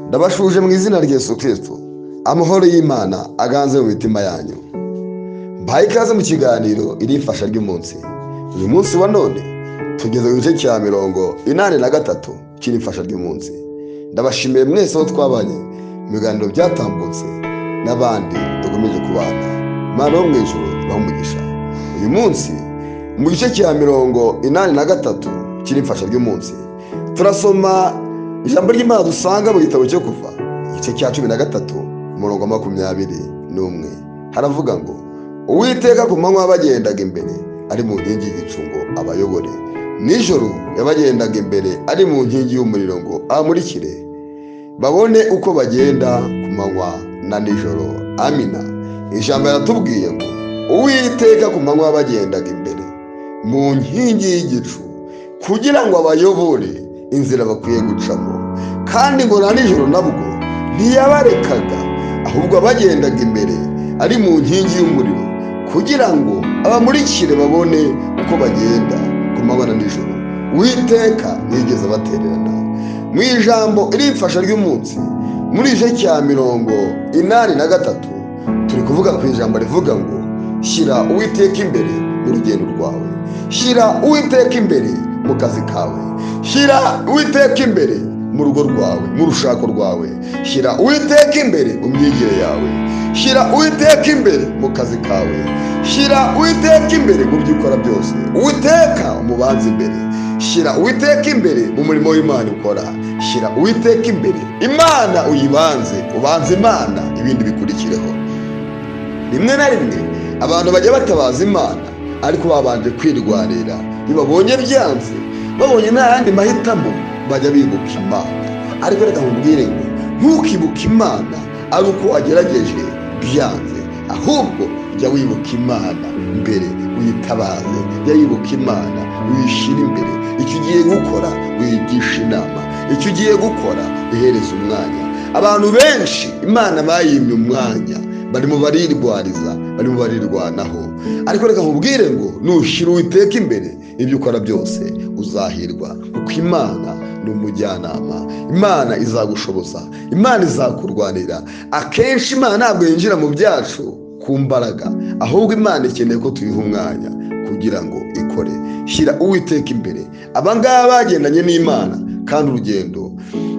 Ndabashuje mu izina rya Yesu Kristo. Amahoro y'Imana aganze mu mitima yanyu. Mbaye ikaze mu kiganiro irifasha ry'umunsi. Uyu munsi wa none tugeze ku gice cya 83 cy'irifasha ry'umunsi. Ndabashimiye mwese aho twabanye mu biganiro byatambutse n'abandi dukomeje kubana. Imana yo mu ijuru bahumugisha. Uyu munsi mu gice cya 83 cy'irifasha ry'umunsi turasoma ijambo ry'Imana dusanga mu gitabo cyo Kuva igice cya 13 umurongo 21. Haravuga ngo Uwiteka ku manywa bagendaga imbere ari mu nkingi y'igicu ngo abayobore, nijoro yabagendaga imbere ari mu nkingi y'umuriro ngo amurikire, babone uko bagenda ku manywa na nijoro. Amina. Ijambo yaratubwiye ngo Uwiteka ku manywa bagendaga imbere mu nkingi y'igicu kugira ngo abayobore inzira bakwiye gucamo, kandi ngo na nijoro nabwo ntiyabarekaga, ahubwo abagendaga imbere ari mu nkingi y'umuriro kugira ngo abamurikire babone uko bagenda ku manywa na nijoro. Uwiteka ntiyigeze abatererana. Mu ijambo irifasha ry'umunsi muri igice cya 83 turi kuvuga ku ijambo rivuga ngo shyira Uwiteka imbere mu rugendo rwawe, shyira Uwiteka imbere mu kazi kawe, shyira Uwiteka imbere mu rugo rwawe, mu rushako rwawe, shyira Uwiteka imbere mu myigire yawe, shyira Uwiteka imbere mu kazi kawe, shyira Uwiteka imbere mu byo ukora byose. Uwiteka umubanze imbere, shyira Uwiteka imbere mu murimo w'Imana ukora, shyira Uwiteka imbere, Imana uyibanze, ubanze Imana ibindi bikurikireho. Rimwe na rimwe abantu bajya batabaza Imana ariko babanje kwirwanira, babonye byanze, babonye nta yandi mahitamo bajya bibuka Imana. Ariko reka nkubwire ngo ntukibuke Imana ari uko wagerageje byanze, ahubwo jya wibuka Imana mbere, uyitabaze, jya wibuka Imana, uyishyire imbere. Icyo ugiye gukora wigisha inama, icyo ugiye gukora uhereza umwanya. Abantu benshi Imana bayimye umwanya, barimo barirwariza, barimo barirwanaho. Ariko reka nkubwire ngo nushyira Uwiteka imbere ibyo ukora byose uzahirwa, kuko Imana ni umujyanama. Imana izagushoboza, Imana izakurwanira. Akenshi Imana ntabwo yinjira mu byacu ku mbaraga, ahubwo Imana ikeneye ko tuyiha umwanya kugira ngo ikore. Shyira Uwiteka imbere. Abangaba bagendanye n'Imana kandi urugendo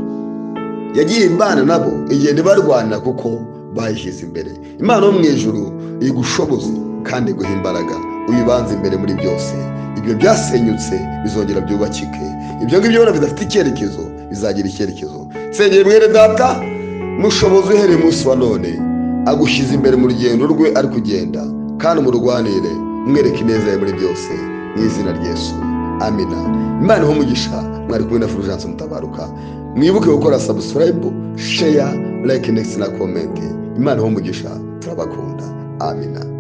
yagiye Imana nabo igenda barwanira kuko bayishyize imbere. Imana yo mu ijuru igushoboze kandi iguha imbaraga, uyibanze imbere muri byose. Ibyo byasenyutse bizongera byubakike, ibyo ngibyo ubona bidafite icyerekezo bizagira icyerekezo. Nsengeye mwere data mushobozi uhereye umunsi wa none agushyize imbere mu rugendo rwe ari kugenda, kandi umurwanire mwereke ineza ye muri byose, mu izina rya Yesu. Amina. Imana iho umugisha. Mwari kumwe na Fulgence Mutabaruka. Mwibuke gukora subscribe, share, like, next na comment. Imana iho umugisha. Turabakunda. Amina.